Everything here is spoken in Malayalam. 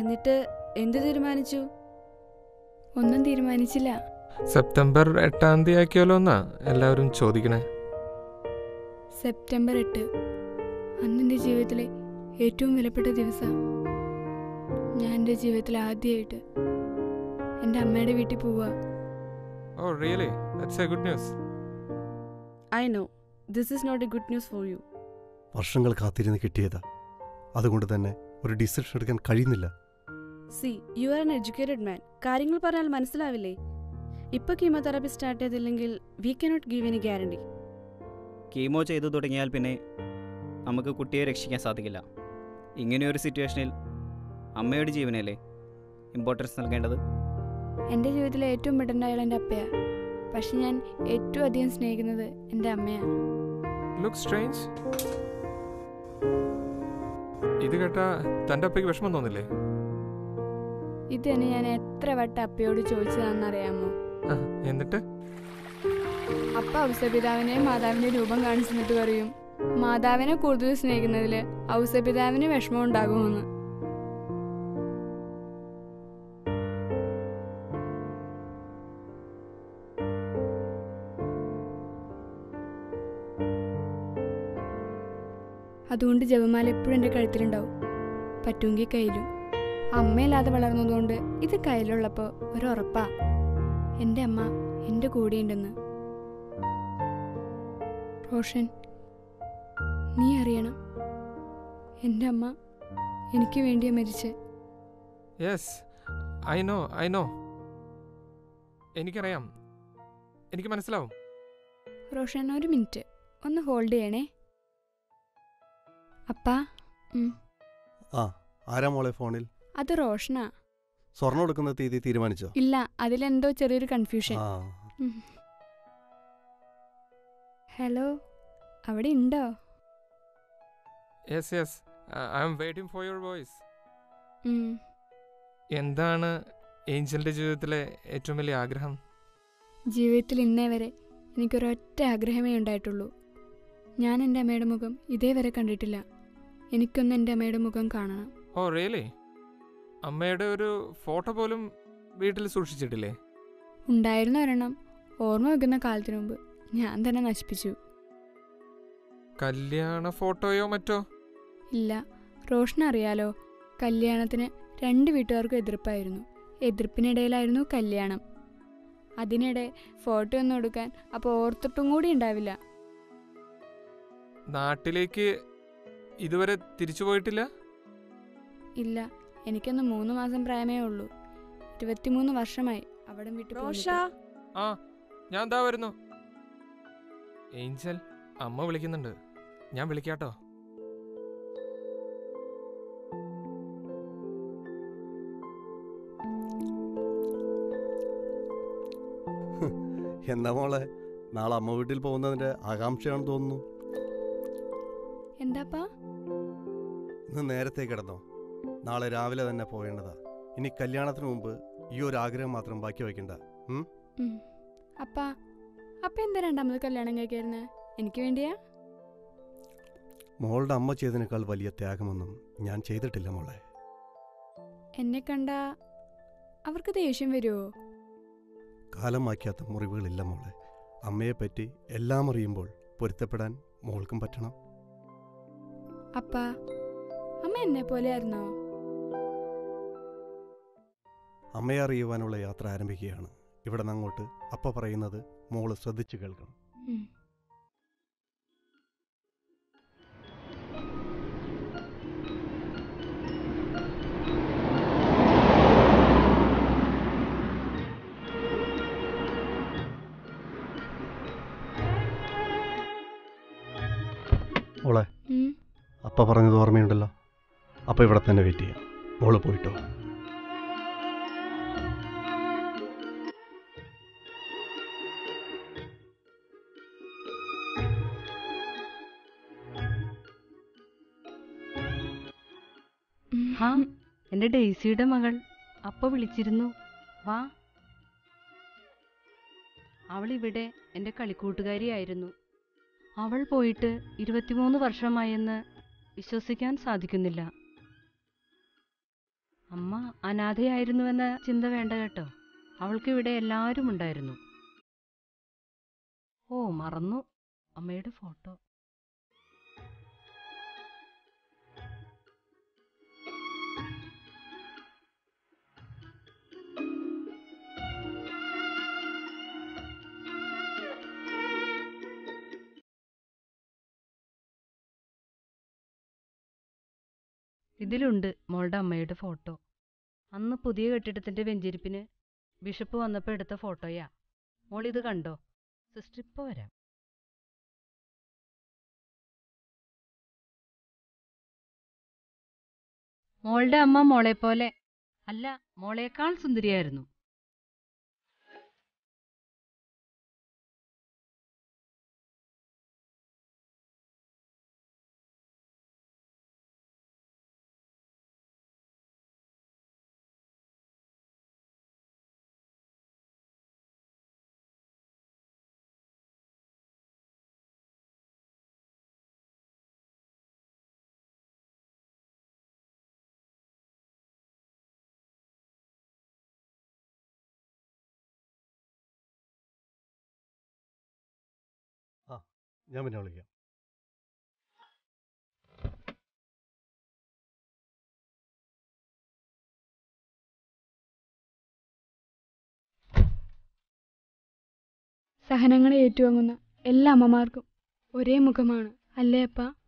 എന്നിട്ട് എന്ത് തീരുമാനിച്ചു? ഒന്നും തീരുമാനിച്ചില്ല. സെപ്റ്റംബർ 8 ആക്കിയാലോ എന്നാ എല്ലാവരും ചോദിക്കണേ. സെപ്റ്റംബർ 8 അന്നെൻ്റെ ജീവിതത്തിലെ ഏറ്റവും വിലപ്പെട്ട ദിവസം. ഞാൻ എൻ്റെ ജീവിതത്തിൽ ആദ്യമായിട്ട് എൻ്റെ അമ്മയുടെ വീട്ടിൽ പോവുക. Oh really? That's a good news. I know. This is not a good news for you. വർഷങ്ങൾ കാത്തിരുന്ന് കിട്ടിയതാ. അതുകൊണ്ട് തന്നെ ഒരു ഡിസിഷൻ എടുക്കാൻ കഴിയുന്നില്ല. See, you are an educated man. കാര്യങ്ങൾ പറഞ്ഞാൽ മനസ്സിലാവില്ലേ? ഇപ്പോൾ കീമോതെറാപ്പി സ്റ്റാർട്ട് ചെയ്തില്ലെങ്കിൽ we cannot give any guarantee. Chemo ചെയ്തു തുടങ്ങിയാൽ പിന്നെ നമുക്ക് കുട്ടിയെ രക്ഷിക്കാൻ സാധിക്കില്ല. ഇങ്ങനെയൊരു സിറ്റുവേഷനിൽ അമ്മയുടെ ജീവനല്ലേ ഇമ്പോർട്ടൻസ് നൽകേണ്ടത്? എൻ്റെ ജീവിതത്തിലെ ഏറ്റവും പെട്ടെന്ന് അയാൾ എൻ്റെ അപ്പയാണ്. പക്ഷെ ഞാൻ ഏറ്റവും അധികം സ്നേഹിക്കുന്നത് എൻ്റെ അമ്മയാണ്. Looks strange. ഇത് കേട്ടാ തൻ്റെ അപ്പയ്ക്ക് വിഷമം തോന്നില്ലേ? ഇത് തന്നെ ഞാൻ എത്ര വട്ടം അപ്പയോട് ചോദിച്ചതാണെന്നറിയാമോ? എന്നിട്ട് അപ്പ ഔസപിതാവിനെ മാതാവിന്റെ രൂപം കാണിച്ചിട്ട് പറയും മാതാവിനെ കൂടുതൽ സ്നേഹിക്കുന്നതില് ഔസപിതാവിന് വിഷമം ഉണ്ടാകുമെന്ന്. അതുകൊണ്ട് ജപമാല എപ്പോഴും എൻ്റെ കഴുത്തിലുണ്ടാവും, പറ്റുമെങ്കിൽ കയ്യിലും. അമ്മയില്ലാതെ വളർന്നതുകൊണ്ട് ഇത് കയ്യിലുള്ളപ്പോൾ ഒരു ഉറപ്പാ എൻ്റെ അമ്മ എൻ്റെ കൂടെയുണ്ടെന്ന്. റോഷൻ, നീ അറിയണം, എൻ്റെ അമ്മ എനിക്ക് വേണ്ടിയാ മരിച്ചേ. Yes, I know. എനിക്കറിയാം, എനിക്ക് മനസ്സിലാവും. റോഷൻ, ഒരു മിനിറ്റ് ഒന്ന് ഹോൾഡ് ചെയ്യണേ. അപ്പാ. ആരാ മോളെ ഫോണിൽ? അത് റോഷനാ. സ്വർണ്ണം എടുക്കുന്ന തീയതി തീരുമാനിച്ചോ? ഇല്ല, അതിലെന്തോ ചെറിയൊരു കൺഫ്യൂഷൻ. ഹലോ, അവിടെ ഉണ്ടോ? Yes, I am waiting for your voice. എന്താണ് ഏഞ്ചലിന്റെ ജീവിതത്തിലെ ഏറ്റവും വലിയ ആഗ്രഹം? ജീവിതത്തിൽ ഇന്നേ വരെ എനിക്കൊരൊറ്റ ആഗ്രഹമേ ഉണ്ടായിട്ടുള്ളൂ. ഞാൻ എൻ്റെ അമ്മയുടെ മുഖം ഇതേവരെ കണ്ടിട്ടില്ല. എനിക്കൊന്ന് എൻ്റെ അമ്മയുടെ മുഖം കാണണം. Oh really? അമ്മയുടെ ഒരു ഫോട്ടോ പോലും വീട്ടിൽ സൂക്ഷിച്ചിട്ടില്ലേ? ഉണ്ടായിരുന്ന ഒരെണ്ണം ഓർമ്മ വെക്കുന്ന കാലത്തിനു മുമ്പ് ഞാൻ തന്നെ നശിപ്പിച്ചു. കല്യാണ ഫോട്ടോയോ മറ്റോ? ഇല്ല. റോഷനറിയാലോ, കല്യാണത്തിന് 2 വീട്ടുകാർക്കും എതിർപ്പായിരുന്നു. എതിർപ്പിനിടയിലായിരുന്നു കല്യാണം. അതിനിടെ ഫോട്ടോ ഒന്നും എടുക്കാൻ അപ്പോൾ ഓർത്തിട്ടും കൂടി ഉണ്ടാവില്ല. നാട്ടിലേക്ക് ഇതുവരെ തിരിച്ചു പോയിട്ടില്ല? ഇല്ല, എനിക്കൊന്ന് 3 മാസം പ്രായമേ ഉള്ളൂ. 23 വർഷമായി അവിടെ വിട്ടു. ആ, ഞാൻ ദാ വരുന്നു. ഏഞ്ചൽ, അമ്മ വിളിക്കുന്നുണ്ട്, ഞാൻ വിളിക്കാട്ടോ. എന്താ മോളെ, നാളെ അമ്മ വീട്ടിൽ പോകുന്നതിന്റെ ആകാംക്ഷയാണെന്ന് തോന്നുന്നു. എന്താപ്പാ? ഇന്ന് നേരത്തെ കിടന്നോ? നാളെ രാവിലെ തന്നെ പോയേണ്ടതാ. ഇനി കല്യാണത്തിന് മുമ്പ് ഈ ഒരു ആഗ്രഹം മാത്രം ബാക്കി വയ്ക്കണ്ട. അപ്പ എന്താ രണ്ടാമത് കല്യാണം കഴിക്കായിരുന്നേ? എനിക്ക് വേണ്ടിയാ? മോളുടെ അമ്മ ചെയ്തതിനേക്കാൾ വലിയ ത്യാഗമൊന്നും ഞാൻ ചെയ്തിട്ടില്ല മോളെ. എന്നെ കണ്ട അവർക്ക് ദേഷ്യം വരുമോ? കാലം മായ്ക്കാത്ത മുറിവുകളില്ല മോളെ. അമ്മയെപ്പറ്റി എല്ലാം അറിയുമ്പോൾ പൊരുത്തപ്പെടാൻ മോൾക്കും പറ്റണം. അപ്പാ, അമ്മ എന്നെ പോലെ ആയിരുന്നോ? അമ്മയെ അറിയുവാനുള്ള യാത്ര ആരംഭിക്കുകയാണ്. ഇവിടെ നിന്നങ്ങോട്ട് അപ്പ പറയുന്നത് മോള് ശ്രദ്ധിച്ചു കേൾക്കണം. മോളെ, അപ്പ പറഞ്ഞത് ഓർമ്മയുണ്ടല്ലോ. അപ്പ ഇവിടെ തന്നെ വെയിറ്റ് ചെയ്യാം. മോള് പോയിട്ടോ. എൻ്റെ ഡെയ്സിയുടെ മകൾ അപ്പ വിളിച്ചിരുന്നു. വാ. അവളിവിടെ എൻ്റെ കളിക്കൂട്ടുകാരിയായിരുന്നു. അവൾ പോയിട്ട് 23 വർഷമായെന്ന് വിശ്വസിക്കാൻ സാധിക്കുന്നില്ല. അമ്മ അനാഥയായിരുന്നുവെന്ന ചിന്ത വേണ്ട കേട്ടോ. അവൾക്ക് ഇവിടെ എല്ലാവരും ഉണ്ടായിരുന്നു. ഓ, മറന്നു, അമ്മയുടെ ഫോട്ടോ. ഇതിലുണ്ട് മോളുടെ അമ്മയുടെ ഫോട്ടോ. അന്ന് പുതിയ കെട്ടിടത്തിന്റെ വെഞ്ചിരിപ്പിന് ബിഷപ്പ് വന്നപ്പോൾ എടുത്ത ഫോട്ടോയാ. മോളിത് കണ്ടോ? സിസ്റ്റർ ഇപ്പോൾ വരാം. മോളുടെ അമ്മ മോളെപ്പോലെ അല്ല, മോളേക്കാൾ സുന്ദരിയായിരുന്നു. ഞാൻ പിന്നെ വിളിക്കാം. സഹനങ്ങളെ ഏറ്റുവാങ്ങുന്ന എല്ലാ അമ്മമാർക്കും ഒരേ മുഖമാണ്, അല്ലേ അപ്പ?